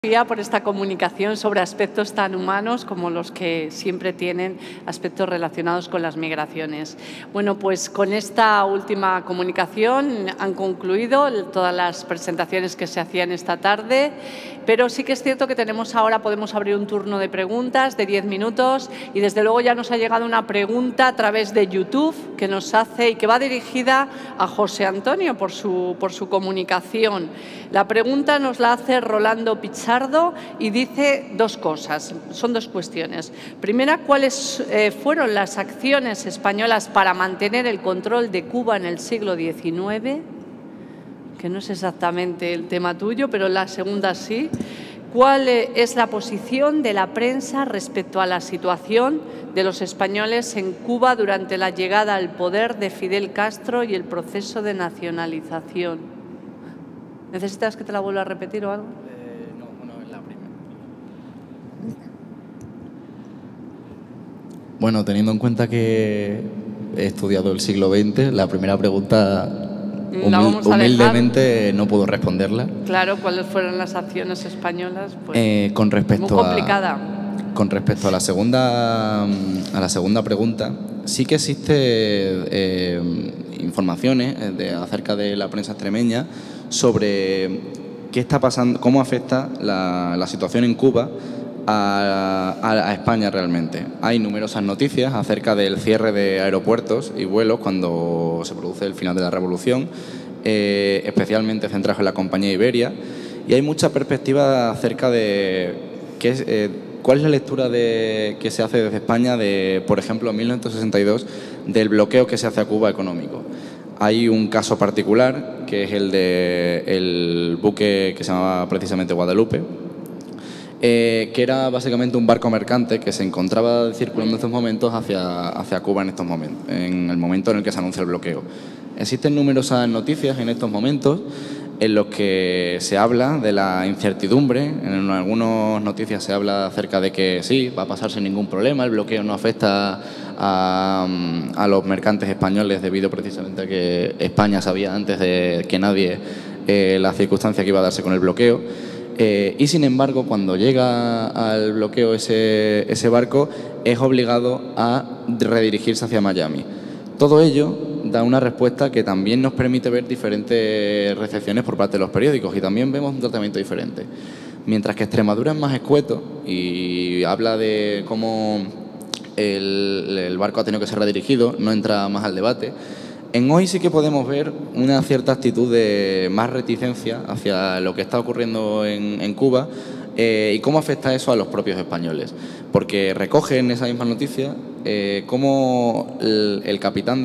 por esta comunicación sobre aspectos tan humanos como los que siempre tienen aspectos relacionados con las migraciones. Bueno, pues con esta última comunicación han concluido todas las presentaciones que se hacían esta tarde, pero sí que es cierto que podemos abrir un turno de preguntas de 10 minutos y desde luego ya nos ha llegado una pregunta a través de YouTube que nos hace y que va dirigida a José Antonio por su comunicación. La pregunta nos la hace Rolando Pichardo y dice dos cosas, son dos cuestiones. Primera, ¿cuáles fueron las acciones españolas para mantener el control de Cuba en el siglo XIX? Que no es exactamente el tema tuyo, pero la segunda sí. ¿Cuál es la posición de la prensa respecto a la situación de los españoles en Cuba durante la llegada al poder de Fidel Castro y el proceso de nacionalización? ¿Necesitas que te la vuelva a repetir o algo? No, es la primera. Bueno, teniendo en cuenta que he estudiado el siglo XX, la primera pregunta humildemente no puedo responderla. Claro, ¿cuáles fueron las acciones españolas? Pues, muy complicada. Con respecto a la segunda pregunta, sí que existe informaciones acerca de la prensa extremeña sobre qué está pasando, cómo afecta la situación en Cuba a España realmente. Hay numerosas noticias acerca del cierre de aeropuertos y vuelos cuando se produce el final de la Revolución, especialmente centrados en la compañía Iberia, y hay mucha perspectiva acerca de cuál es la lectura que se hace desde España de, por ejemplo, en 1962, del bloqueo que se hace a Cuba económico. Hay un caso particular, que es el del buque que se llamaba precisamente Guadalupe, que era básicamente un barco mercante que se encontraba circulando en estos momentos hacia Cuba en el momento en el que se anuncia el bloqueo. Existen numerosas noticias en estos momentos en los que se habla de la incertidumbre. En algunas noticias se habla acerca de que sí, va a pasar sin ningún problema, el bloqueo no afecta a los mercantes españoles debido precisamente a que España sabía antes de que nadie la circunstancia que iba a darse con el bloqueo. Y sin embargo, cuando llega al bloqueo ese barco, es obligado a redirigirse hacia Miami. Todo ello da una respuesta que también nos permite ver diferentes recepciones por parte de los periódicos y también vemos un tratamiento diferente. Mientras que Extremadura es más escueto y habla de cómo el barco ha tenido que ser redirigido, no entra más al debate. En Hoy sí que podemos ver una cierta actitud de más reticencia hacia lo que está ocurriendo en Cuba y cómo afecta eso a los propios españoles. Porque recoge en esa misma noticia cómo el capitán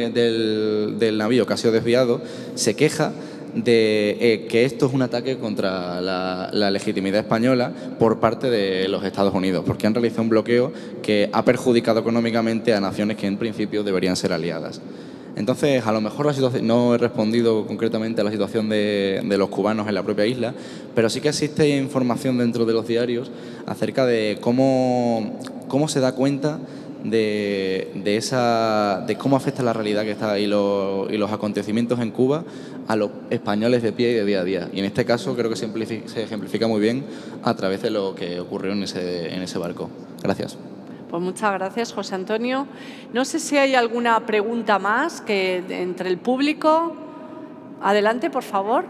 del navío que ha sido desviado se queja de que esto es un ataque contra la legitimidad española por parte de los Estados Unidos, porque han realizado un bloqueo que ha perjudicado económicamente a naciones que en principio deberían ser aliadas. Entonces, a lo mejor la situación, no he respondido concretamente a la situación de los cubanos en la propia isla, pero sí que existe información dentro de los diarios acerca de cómo se da cuenta de cómo afecta la realidad que está y los acontecimientos en Cuba a los españoles de pie y de día a día. Y en este caso creo que se ejemplifica muy bien a través de lo que ocurrió en ese barco. Gracias. Pues muchas gracias, José Antonio. No sé si hay alguna pregunta más entre el público. Adelante, por favor.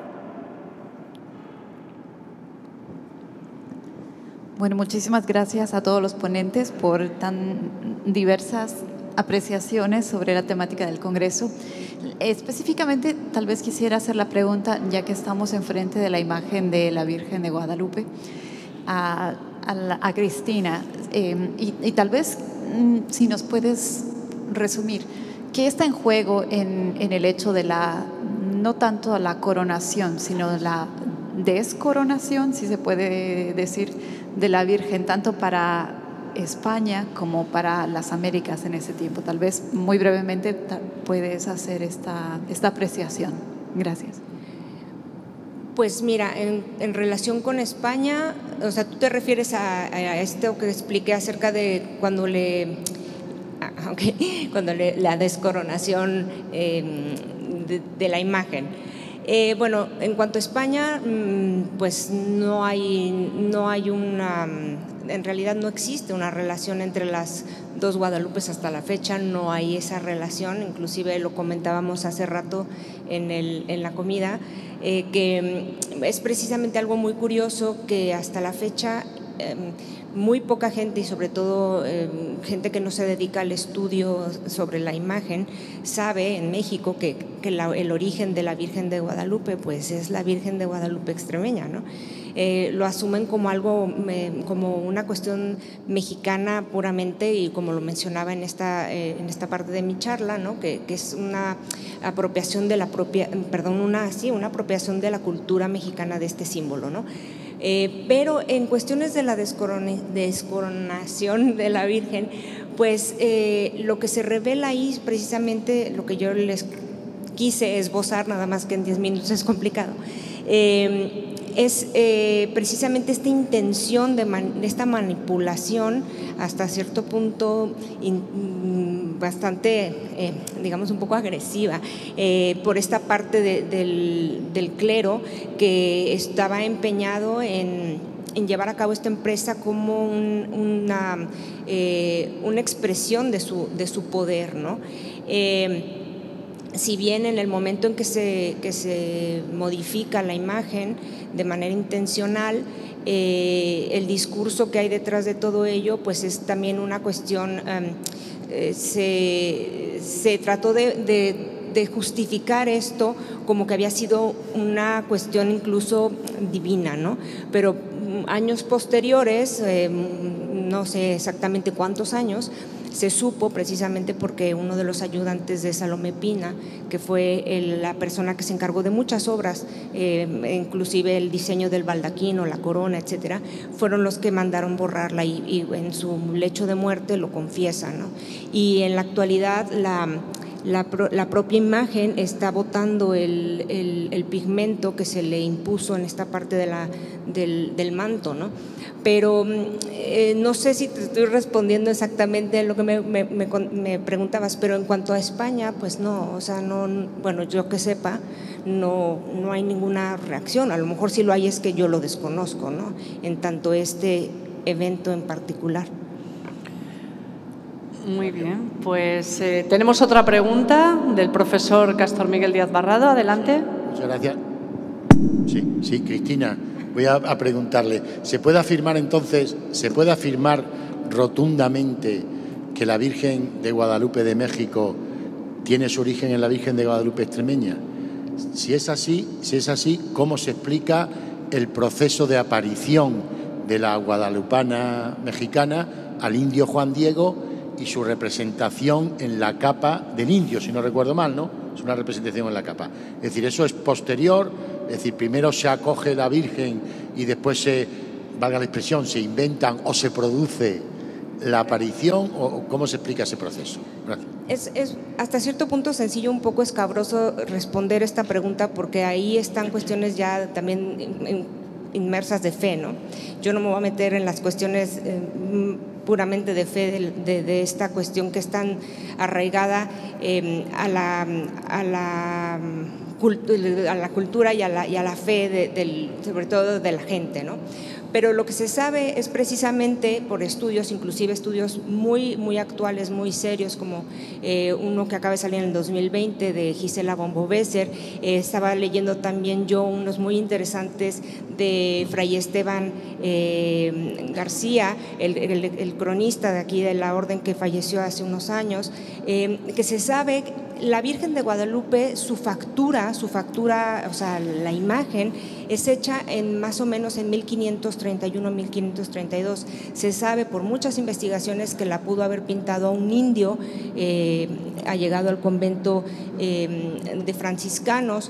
Bueno, muchísimas gracias a todos los ponentes por tan diversas apreciaciones sobre la temática del Congreso. Específicamente, tal vez quisiera hacer la pregunta, ya que estamos enfrente de la imagen de la Virgen de Guadalupe, a Cristina, y tal vez si nos puedes resumir, ¿qué está en juego en el hecho de no tanto la coronación, sino la descoronación, si se puede decir, de la Virgen, tanto para España como para las Américas en ese tiempo? Tal vez muy brevemente puedes hacer esta apreciación. Gracias. Pues mira, en relación con España, o sea, tú te refieres a esto que expliqué acerca de cuando la descoronación de la imagen. Bueno, en cuanto a España, pues no hay una, en realidad no existe una relación entre las dos Guadalupes hasta la fecha, no hay esa relación, inclusive lo comentábamos hace rato en la comida, que es precisamente algo muy curioso que hasta la fecha muy poca gente, y sobre todo gente que no se dedica al estudio sobre la imagen, sabe en México que el origen de la Virgen de Guadalupe pues es la Virgen de Guadalupe extremeña, ¿no? Lo asumen como algo, como una cuestión mexicana puramente, y como lo mencionaba en esta parte de mi charla, ¿no? que es una apropiación de la una apropiación de la cultura mexicana de este símbolo, ¿no? Pero en cuestiones de la descoronación de la Virgen, pues lo que se revela ahí, precisamente lo que yo les quise esbozar, nada más que en 10 minutos es complicado, es precisamente esta intención de esta manipulación hasta cierto punto bastante, digamos, un poco agresiva por esta parte del clero que estaba empeñado en llevar a cabo esta empresa como una expresión de su poder, ¿no? Si bien en el momento en que se modifica la imagen de manera intencional, el discurso que hay detrás de todo ello pues es también una cuestión, se trató de justificar esto como que había sido una cuestión incluso divina, ¿no? Pero años posteriores, no sé exactamente cuántos años, se supo precisamente porque uno de los ayudantes de Salomé Pina, que fue la persona que se encargó de muchas obras, inclusive el diseño del baldaquino, la corona, etcétera, fueron los que mandaron borrarla y en su lecho de muerte lo confiesan, ¿no? Y en la actualidad la propia imagen está botando el pigmento que se le impuso en esta parte del manto, ¿no? Pero no sé si te estoy respondiendo exactamente a lo que me preguntabas, pero en cuanto a España, pues no, o sea, no, bueno, yo que sepa, no hay ninguna reacción. A lo mejor si lo hay es que yo lo desconozco, ¿no? En tanto este evento en particular. Muy bien, pues tenemos otra pregunta del profesor Castor Miguel Díaz Barrado. Adelante. Muchas gracias. Sí, Cristina, voy a preguntarle, ¿se puede afirmar entonces, rotundamente que la Virgen de Guadalupe de México tiene su origen en la Virgen de Guadalupe extremeña? Si es así, ¿cómo se explica el proceso de aparición de la guadalupana mexicana al indio Juan Diego y su representación en la capa del indio, si no recuerdo mal, ¿no? Es una representación en la capa. Es decir, eso es posterior, es decir, primero se acoge la Virgen y después valga la expresión, se inventan o se produce la aparición, o ¿cómo se explica ese proceso? Gracias. Es hasta cierto punto sencillo, un poco escabroso responder esta pregunta porque ahí están cuestiones ya también inmersas de fe, ¿no? Yo no me voy a meter en las cuestiones puramente de fe de esta cuestión que es tan arraigada a la cultura y a la fe sobre todo de la gente, ¿no? Pero lo que se sabe es precisamente por estudios, inclusive estudios muy, muy actuales, muy serios, como uno que acaba de salir en el 2020 de Gisela Bombo-Besser. Estaba leyendo también yo unos muy interesantes de Fray Esteban García, el cronista de aquí de la orden que falleció hace unos años, que se sabe la Virgen de Guadalupe, su factura, o sea, la imagen es hecha más o menos en 1531, 1532. Se sabe por muchas investigaciones que la pudo haber pintado a un indio allegado al convento de franciscanos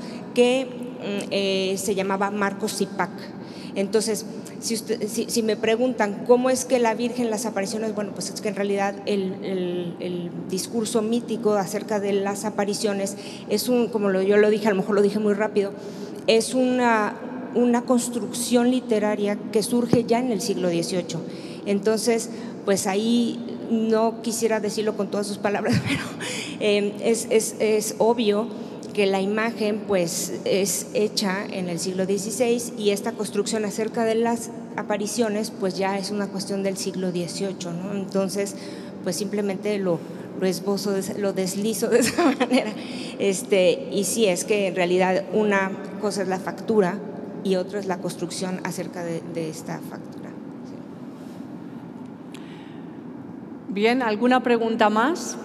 que se llamaba Marcos Zipac. Entonces, si me preguntan cómo es que la Virgen, las apariciones, bueno, pues es que en realidad el discurso mítico acerca de las apariciones es como yo lo dije, a lo mejor lo dije muy rápido, es una construcción literaria que surge ya en el siglo XVIII. Entonces, pues ahí no quisiera decirlo con todas sus palabras, pero es obvio que la imagen pues es hecha en el siglo XVI y esta construcción acerca de las apariciones pues ya es una cuestión del siglo XVIII, ¿no? Entonces pues simplemente lo esbozo, lo deslizo de esa manera. Y sí, es que en realidad una cosa es la factura y otra es la construcción acerca de esta factura. Sí. Bien, ¿alguna pregunta más?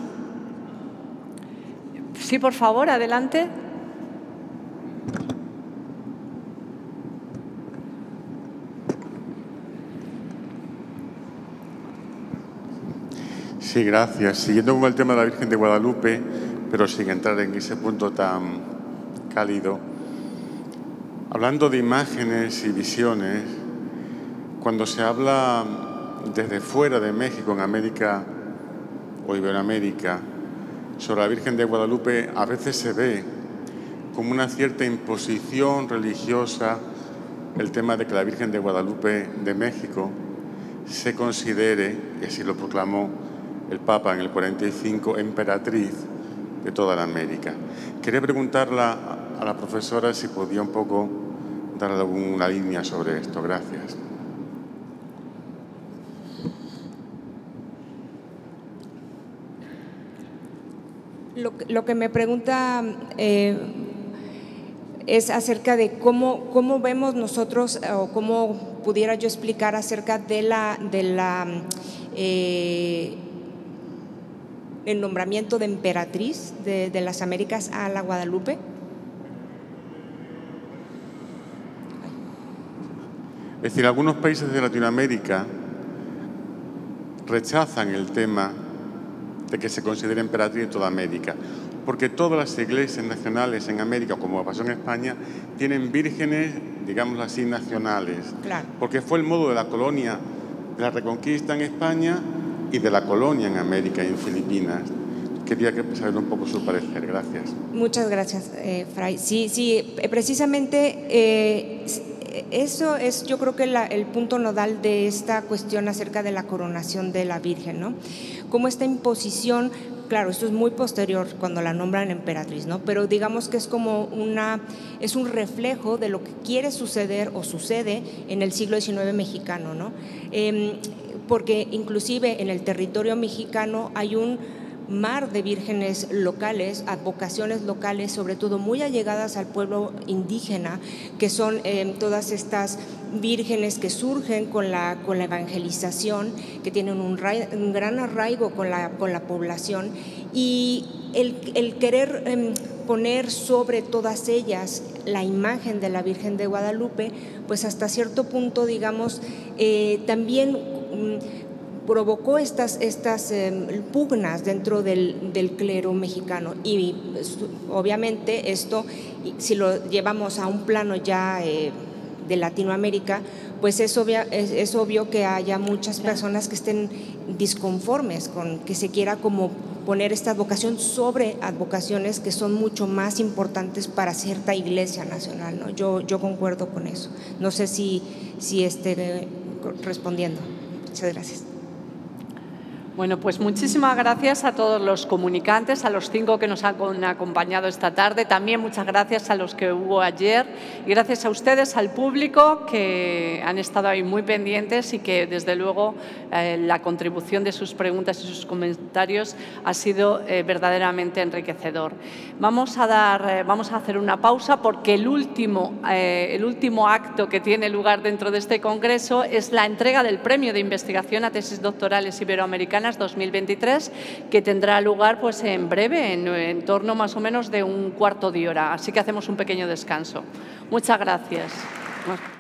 Sí, por favor, adelante. Sí, gracias. Siguiendo con el tema de la Virgen de Guadalupe, pero sin entrar en ese punto tan cálido, hablando de imágenes y visiones, cuando se habla desde fuera de México, en América o Iberoamérica, sobre la Virgen de Guadalupe, a veces se ve como una cierta imposición religiosa el tema de que la Virgen de Guadalupe de México se considere, y así lo proclamó el Papa en el 45, emperatriz de toda la América. Quería preguntarle a la profesora si podía un poco darle alguna línea sobre esto. Gracias. Lo que me pregunta es acerca de cómo vemos nosotros, o cómo pudiera yo explicar acerca de el nombramiento de emperatriz de las Américas a la Guadalupe. Es decir, algunos países de Latinoamérica rechazan el tema de que se considere emperatriz de toda América, porque todas las iglesias nacionales en América, como pasó en España, tienen vírgenes, digámoslo así, nacionales. Claro. Porque fue el modo de la colonia, de la reconquista en España y de la colonia en América y en Filipinas. Quería saber un poco su parecer. Gracias. Muchas gracias, Fray. Sí, precisamente eso es, yo creo que el punto nodal de esta cuestión acerca de la coronación de la Virgen, ¿no? Como esta imposición, claro, esto es muy posterior cuando la nombran emperatriz, ¿no? Pero digamos que es como es un reflejo de lo que quiere suceder o sucede en el siglo XIX mexicano, ¿no? Porque inclusive en el territorio mexicano hay un mar de vírgenes locales, advocaciones locales, sobre todo muy allegadas al pueblo indígena, que son todas estas vírgenes que surgen con la evangelización, que tienen un gran arraigo con la población, y el querer poner sobre todas ellas la imagen de la Virgen de Guadalupe, pues hasta cierto punto, digamos, también provocó estas pugnas dentro del clero mexicano, y obviamente esto, si lo llevamos a un plano ya de Latinoamérica, pues es obvio que haya muchas personas que estén disconformes con que se quiera como poner esta advocación sobre advocaciones que son mucho más importantes para cierta iglesia nacional, ¿no? Yo concuerdo con eso. No sé si esté respondiendo. Muchas gracias. Bueno, pues muchísimas gracias a todos los comunicantes, a los 5 que nos han acompañado esta tarde. También muchas gracias a los que hubo ayer y gracias a ustedes, al público, que han estado ahí muy pendientes y que, desde luego, la contribución de sus preguntas y sus comentarios ha sido verdaderamente enriquecedor. Vamos a hacer una pausa porque el último acto que tiene lugar dentro de este congreso es la entrega del Premio de Investigación a Tesis Doctorales Iberoamericanas 2023, que tendrá lugar pues en breve, en torno más o menos de un cuarto de hora. Así que hacemos un pequeño descanso. Muchas gracias.